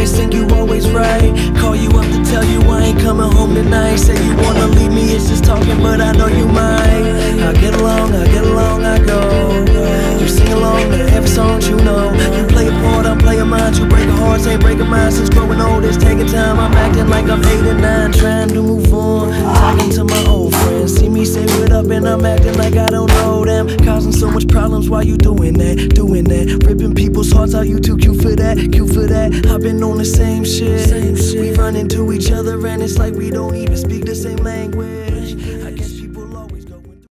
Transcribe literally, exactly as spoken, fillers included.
always think you always right. Call you up to tell you I ain't coming home tonight. Say you wanna leave me, it's just talking, but I know you might. I get along, I get along, I go. You sing along to every song you know. You play a part, I'm playing mine. You break a heart, ain't breaking mine. Since growing old, it's taking time. I'm acting like I'm eight and nine, trying to move on. Talking to my old friends, see me say what up, and I'm acting like I don't know them. Causing so much problems while you doing that, doing that. Ripping people's hearts out, you too cute for that, cute for that. I've been on the same shit. We run into each other and it's like we don't even speak the same language.